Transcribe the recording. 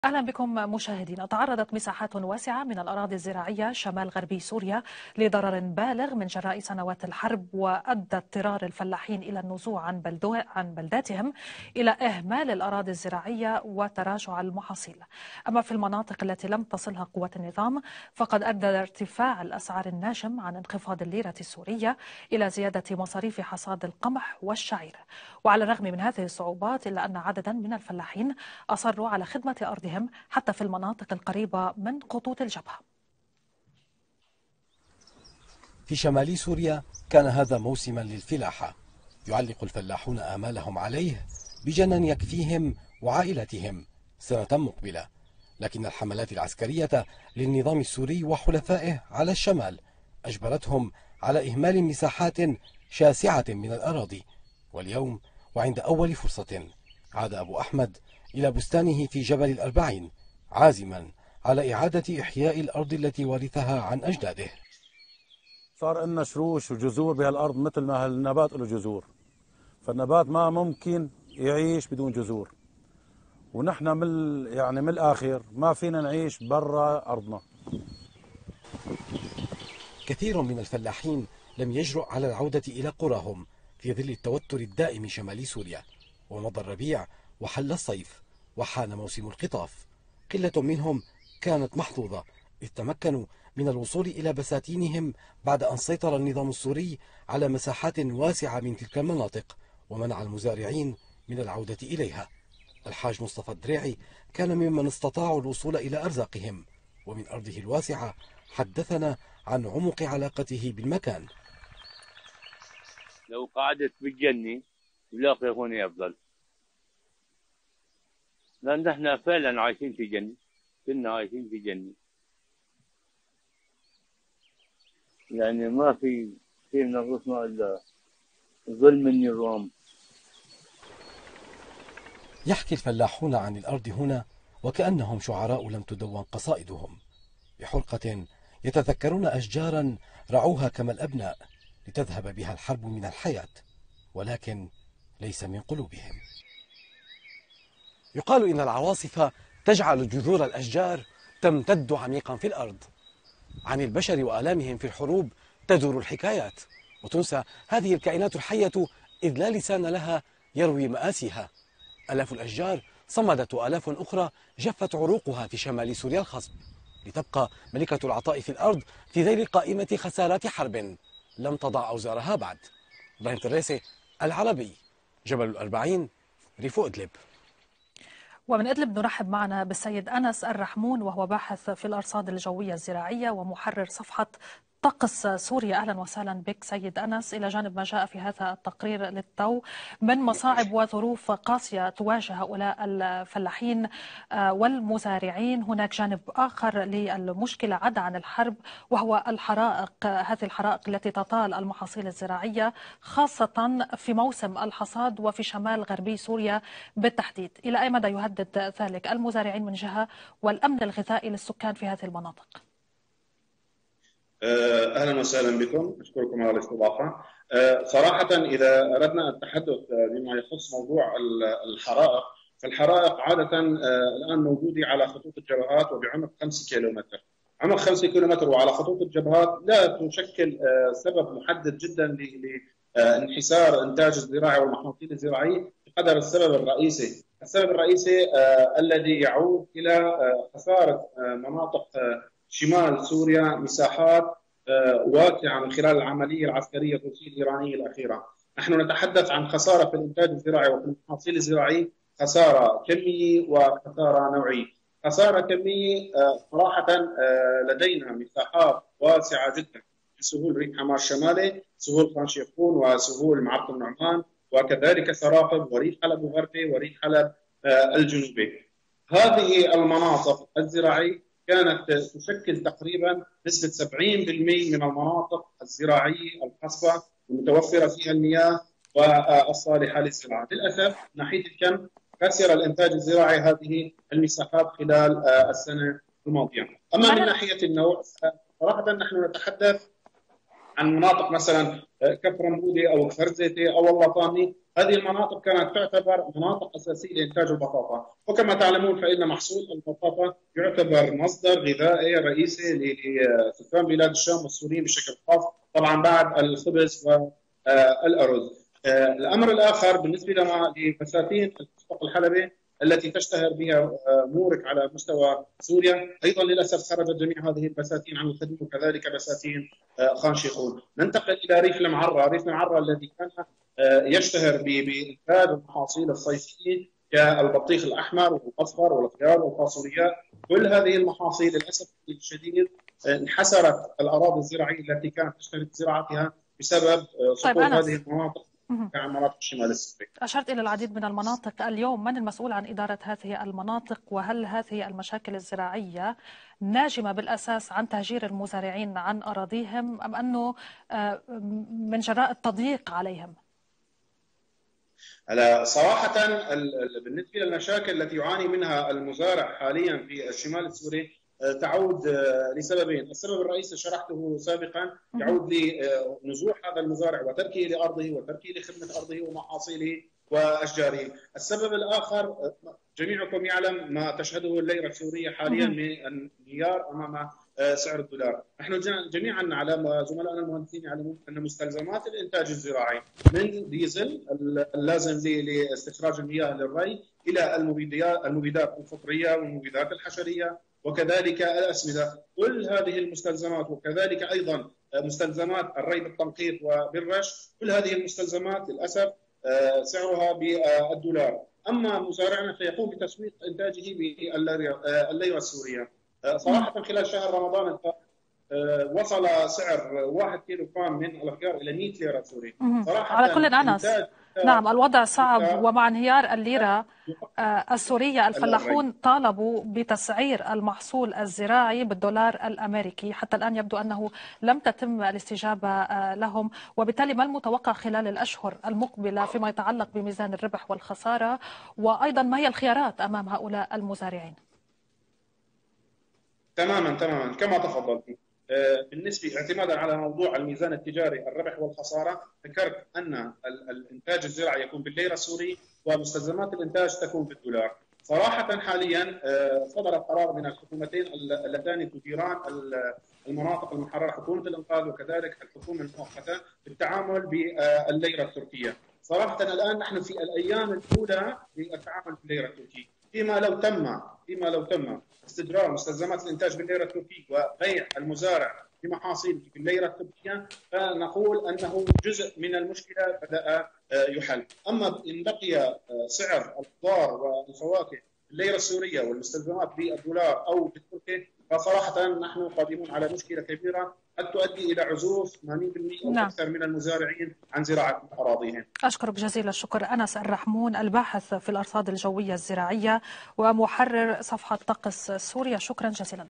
أهلا بكم مشاهدينا. تعرضت مساحات واسعة من الأراضي الزراعية شمال غربي سوريا لضرر بالغ من جراء سنوات الحرب، وأدى اضطرار الفلاحين إلى النزوح عن بلداتهم إلى إهمال الأراضي الزراعية وتراجع المحاصيل. أما في المناطق التي لم تصلها قوات النظام فقد أدى ارتفاع الأسعار الناشم عن انخفاض الليرة السورية إلى زيادة مصاريف حصاد القمح والشعير. وعلى الرغم من هذه الصعوبات إلا أن عددا من الفلاحين أصروا على خدمة أرضهم حتى في المناطق القريبة من خطوط الجبهة. في شمال سوريا كان هذا موسما للفلاحة، يعلق الفلاحون آمالهم عليه بجنى يكفيهم وعائلتهم سنة مقبلة، لكن الحملات العسكرية للنظام السوري وحلفائه على الشمال أجبرتهم على إهمال مساحات شاسعة من الأراضي. واليوم وعند أول فرصة عاد أبو أحمد إلى بستانه في جبل الأربعين عازما على إعادة إحياء الأرض التي ورثها عن أجداده. صار لنا شروش وجذور بهالأرض مثل ما هالنبات له جذور، فالنبات ما ممكن يعيش بدون جذور، ونحن من الآخر ما فينا نعيش برا أرضنا. كثير من الفلاحين لم يجرؤ على العودة إلى قراهم في ظل التوتر الدائم شمال سوريا، ومضى الربيع وحل الصيف وحان موسم القطاف. قلة منهم كانت محظوظة إذ تمكنوا من الوصول إلى بساتينهم بعد أن سيطر النظام السوري على مساحات واسعة من تلك المناطق ومنع المزارعين من العودة إليها. الحاج مصطفى الدريعي كان ممن استطاعوا الوصول إلى أرزاقهم، ومن أرضه الواسعة حدثنا عن عمق علاقته بالمكان. لو قعدت بالجنة بلاقي هون أفضل، لأن احنا فعلا عايشين في جنة، كنا عايشين في جنة، يعني ما في شيء نغصنا إلا ظلم النظام. يحكي الفلاحون عن الأرض هنا وكأنهم شعراء لم تدون قصائدهم، بحرقة يتذكرون أشجارا رعوها كما الأبناء لتذهب بها الحرب من الحياة، ولكن ليس من قلوبهم. يقال إن العواصف تجعل جذور الأشجار تمتد عميقا في الأرض. عن البشر وآلامهم في الحروب تدور الحكايات، وتنسى هذه الكائنات الحية إذ لا لسان لها يروي مآسيها. آلاف الأشجار صمدت وآلاف أخرى جفت عروقها في شمال سوريا الخصب، لتبقى ملكة العطاء في الأرض في ذيل قائمة خسارات حرب لم تضع أوزارها بعد. إبراهيم تريسي، العربي، جبل الأربعين، ريفو إدلب. ومن إدلب نرحب معنا بالسيد أنس الرحمون، وهو باحث في الأرصاد الجوية الزراعية ومحرر صفحة طقس سوريا. أهلا وسهلا بك سيد أنس. إلى جانب ما جاء في هذا التقرير للتو من مصاعب وظروف قاسية تواجه هؤلاء الفلاحين والمزارعين، هناك جانب آخر للمشكلة عدا عن الحرب، وهو الحرائق. هذه الحرائق التي تطال المحاصيل الزراعية خاصة في موسم الحصاد وفي شمال غربي سوريا بالتحديد. إلى أي مدى يهدد ذلك المزارعين من جهة والأمن الغذائي للسكان في هذه المناطق؟ اهلا وسهلا بكم، اشكركم على الاستضافه. صراحه اذا اردنا التحدث بما يخص موضوع الحرائق، فالحرائق عاده الان موجوده على خطوط الجبهات وبعمق 5 كيلومتر. عمق 5 كيلومتر وعلى خطوط الجبهات لا تشكل سبب محدد جدا لانحسار انتاج الزراعي والمحاصيل الزراعيه بقدر السبب الرئيسي. السبب الرئيسي الذي يعود الى خساره مناطق شمال سوريا مساحات واسعة من خلال العملية العسكرية الروسية الإيرانية الأخيرة. نحن نتحدث عن خسارة في الإنتاج الزراعي وفي المحاصيل الزراعية، خسارة كمية وخسارة نوعية. خسارة كمية صراحة لدينا مساحات واسعة جدا في سهول ريح حمار الشمالي، سهول خان شيخون، وسهول معرض النعمان، وكذلك سراقب وريف حلب وغرفة وريف حلب الجنوبي. هذه المناطق الزراعية كانت تشكل تقريبا نسبة 70% من المناطق الزراعية الخصبة المتوفرة فيها المياه والصالحة للزراعة. للأسف ناحية الكم خسر الإنتاج الزراعي هذه المساحات خلال السنة الماضية. أما من ناحية النوع، صراحة نحن نتحدث عن مناطق مثلا كفر مبودي او كفر زيتي او اللطامي. هذه المناطق كانت تعتبر مناطق اساسيه لانتاج البطاطا، وكما تعلمون فان محصول البطاطا يعتبر مصدر غذائي رئيسي لسكان بلاد الشام والسوريين بشكل خاص، طبعا بعد الخبز والارز. الامر الاخر بالنسبه لبساتين الفستق الحلبي التي تشتهر بها مورك على مستوى سوريا، ايضا للاسف خرجت جميع هذه البساتين عن الخدمه، وكذلك بساتين خان شيخون. ننتقل الى ريف المعره، ريف المعره الذي كان يشتهر بانتاج المحاصيل الصيفيه كالبطيخ الاحمر والاصفر والخيار والفاصوليات. كل هذه المحاصيل للاسف الشديد انحسرت الاراضي الزراعيه التي كانت تشتهر بزراعتها بسبب سقوط هذه المناطق عن مناطق الشمال السوري. أشرت إلى العديد من المناطق، اليوم من المسؤول عن إدارة هذه المناطق؟ وهل هذه المشاكل الزراعية ناجمة بالأساس عن تهجير المزارعين عن أراضيهم أم أنه من جراء التضييق عليهم؟ هلا صراحة بالنسبة للمشاكل التي يعاني منها المزارع حاليا في الشمال السوري تعود لسببين. السبب الرئيسي شرحته سابقا يعود لنزوح هذا المزارع وتركه لأرضه وتركه لخدمة أرضه ومحاصيله وأشجاره. السبب الآخر جميعكم يعلم ما تشهده الليرة السورية حاليا من انهيار أمام سعر الدولار. نحن جميعا نعلم، زملائنا المهندسين يعلمون أن مستلزمات الإنتاج الزراعي من ديزل اللازم لاستخراج المياه للري إلى المبيدات الفطرية والمبيدات الحشرية وكذلك الأسمدة، كل هذه المستلزمات وكذلك أيضا مستلزمات الري بالتنقيط وبالرش، كل هذه المستلزمات للأسف سعرها بالدولار. أما مزارعنا فيقوم بتسويق إنتاجه بالليرة السورية. صراحة خلال شهر رمضان وصل سعر 1 كيلو جرام من الخيار إلى 100 ليرة سوري. صراحة على كل أنس، نعم الوضع صعب، ومع انهيار الليرة السورية الفلاحون طالبوا بتسعير المحصول الزراعي بالدولار الأمريكي. حتى الآن يبدو أنه لم تتم الاستجابة لهم، وبالتالي ما المتوقع خلال الأشهر المقبلة فيما يتعلق بميزان الربح والخسارة، وأيضا ما هي الخيارات أمام هؤلاء المزارعين؟ تماما كما تفضلت. بالنسبة اعتمادا على موضوع الميزان التجاري الربح والخسارة، ذكرت أن الإنتاج الزراعي يكون بالليرة السوري ومستلزمات الإنتاج تكون بالدولار. صراحة حاليا صدر قرار من الحكومتين اللتان تديران المناطق المحررة، حكومة الإنقاذ وكذلك الحكومة المؤقتة، بالتعامل بالليرة التركية. صراحة الآن نحن في الأيام الأولى للتعامل بالليرة التركية، فيما لو تم استجرار مستلزمات الانتاج بالليره التركيه وبيع المزارع بمحاصيل بالليره التركيه، فنقول انه جزء من المشكله بدا يحل. اما ان بقي سعر الخضار والفواكه بالليره السوريه والمستلزمات بالدولار او بالتركي، فصراحه نحن قادمون على مشكله كبيره قد تؤدي الى عزوف 80% او اكثر من المزارعين عن زراعه اراضيهم. اشكرك جزيل الشكر انس الرحمون، الباحث في الارصاد الجويه الزراعيه ومحرر صفحه طقس سوريا. شكرا جزيلا.